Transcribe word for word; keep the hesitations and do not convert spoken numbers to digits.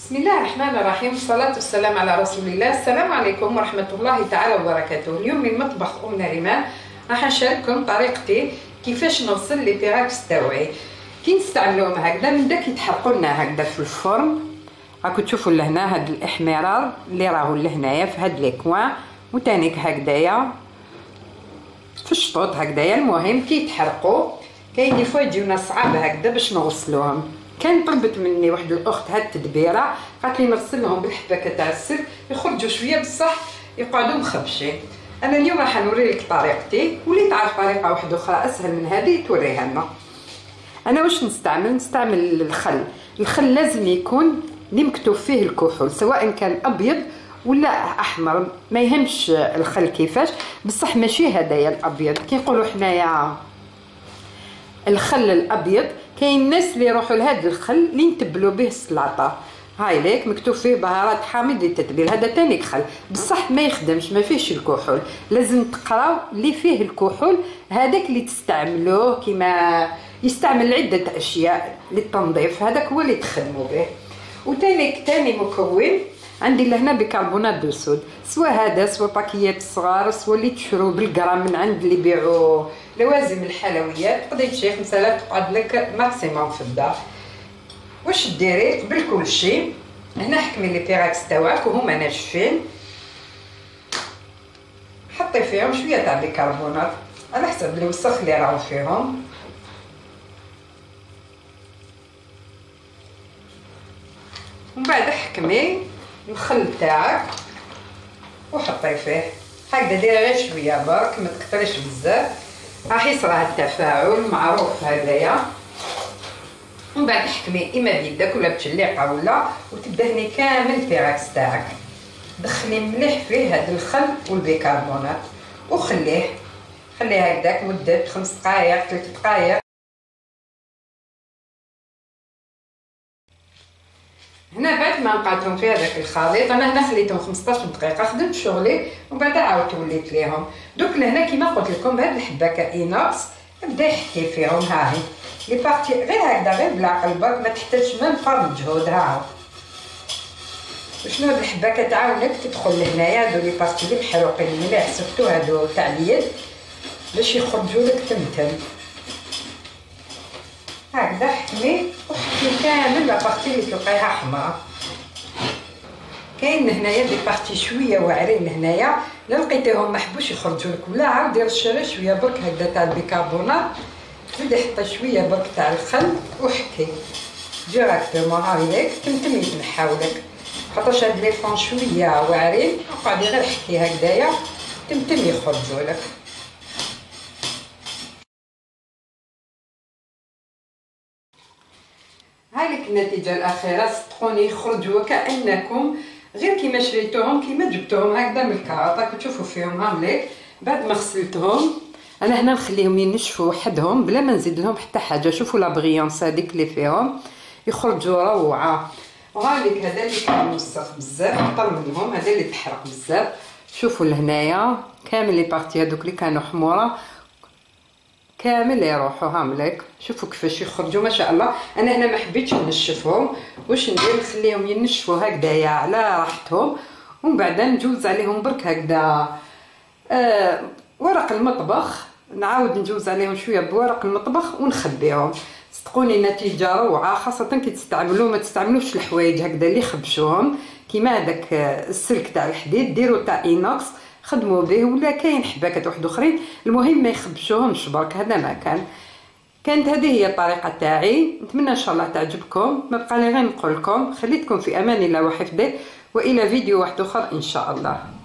بسم الله الرحمن الرحيم، والصلاة والسلام على رسول الله. السلام عليكم ورحمة الله تعالى وبركاته. اليوم من مطبخ أم نريمان راح نشارككم طريقتي كيفاش نغسل لي بيراكس تاوعي. كي نستعملوهم هكذا من داك يتحرقوا لنا هكذا في الفرن، راكم تشوفوا لهنا هاد الاحمرار اللي راهو لهنايا في هاد لي كوان، وتانيك هكذايا في الشطوط هكذايا. المهم كي يتحرقوا كاين دي فوا يجيونا صعاب هكذا باش نغسلوهم. كان طلبت مني واحد الاخت هاد التدبيره، قالت لي نغسلهم بالحباكه تاع السلك يخرجوا شويه بصح يقعدوا مخبشين. انا اليوم راح نوري لك طريقتي، واللي تعرف طريقه واحده اخرى اسهل من هذه توريها لنا. انا واش نستعمل نستعمل الخل. الخل لازم يكون اللي مكتوب فيه الكحول، سواء كان ابيض ولا احمر، ما يهمش الخل كيفاش، بصح ماشي هدايا الابيض كي نقولوا حنايا الخل الابيض. كاين الناس اللي يروحوا لهذا الخل اللي نتبلوا به السلطه، هاي ليك مكتوب فيه بهارات حامض للتتبيل، هذا تاني خل بصح ما يخدمش، ما فيهش الكحول. لازم تقراو اللي فيه الكحول، هذاك اللي تستعملوه كيما يستعمل عده اشياء للتنظيف، هذاك هو اللي تخدموا به. وتاني تاني مكون عندي لهنا بيكربونات دو الصود، سواء هذا سواء باكيات صغار، سواء اللي تشرو بالجرام من عند اللي يبيعوا لوازم الحلويات. تقدري تشري خمسة آلاف تقعد لك ماكسيموم في الدار. واش ديري قبل كل شيء؟ هنا حكمي لي بيراكس تاعك وهما ناشفين، حطي فيهم شويه تاع بيكربونات على حسب الوسخ اللي راهو فيهم. ومن بعد حكمي الخل تاعك وحطي فيه هكذا، ديري غير شويه برك ما تكثريش بزاف، راح يصرى التفاعل معروف هذايا. ومن بعد حكمي اما بيدك ولا بتشليقه ولا، وتبدا هني كامل البيراكس تاعك دخلي مليح فيه هذا الخل والبيكربونات وخليه خليه هكذاك مده خمس دقائق ثلاث دقائق. هنا بعد ما نقعدهم في هذاك الخليط، انا هنا خليتهم خمسطاش دقيقه، خدمت شغلي ومن بعد عاودت وليت ليهم. دوك لهنا كيما قلت لكم هاد الحباكه اينوكس بدا يحكي فيهم، ها هي لي بارتي غير هكذا غير بالعقل برك، ما تحتاجش ميم با مجهود. ها شنو هاد الحباكه تعاونك تدخل لهنايا هادو لي بارتي اللي محروقين مليح، سورتو هادو تاع اليد باش يخرجوا لك تمتم هكذا. حكمي وحكمي كامل لابارتي اللي تلقايها حمراء. كاين هنايا دي بارتي شويه واعرين هنايا، لا لقيتيهم محبوش يخرجوا لك ولا عاود رشي غير شويه برك هكذا تاع البيكربونات، زيدي حطي شويه برك تاع الخل وحكي ديراكتومون هايليك تمتم يتنحاو لك. خاطرش هاد لي فون شويه واعرين، وقعدي غير حكي هكذايا تمتم يخرجوا لك. هاي لك النتيجه الاخيره، صدقوني يخرجوا وكانكم غير كيما شريتوهم، كيما جبتوهم هكذا من الكارط. راكم تشوفوا فيهم هامليك. بعد ما غسلتهم انا هنا نخليهم ينشفوا وحدهم بلا ما نزيد لهم حتى حاجه. شوفوا لا بريونس هذيك اللي فيهم يخرجوا روعه. وهاليك هذا اللي كان موسخ بزاف اكثر منهم، هذا اللي تحرق بزاف. شوفوا لهنايا كامل لي بارتي هذوك اللي كانوا حموره كامل يروحوا هامليك. شوفوا كيفاش يخرجوا ما شاء الله. انا هنا ما حبيتش نشفهم، واش ندير نخليهم ينشفوا هكذايا على راحتهم، ومن بعد نجوز عليهم برك هكذا آه ورق المطبخ، نعاود نجوز عليهم شويه بورق المطبخ ونخبيهم. صدقوني نتيجه روعه، خاصه كي تستعملوا ما تستعملوش الحوايج هكذا اللي يخبشوهم كيما هذاك السلك تاع الحديد، ديروا تاع اينوكس خدموا به، ولا كاين حباكات واحد اخرين، المهم ما يخبشوهمش برك. هذا ما كان كانت هذه هي الطريقه تاعي. نتمنى ان شاء الله تعجبكم. ما بقى لي غير نقول لكم خليتكم في امان الله وحفظه، والى فيديو واحد اخر ان شاء الله.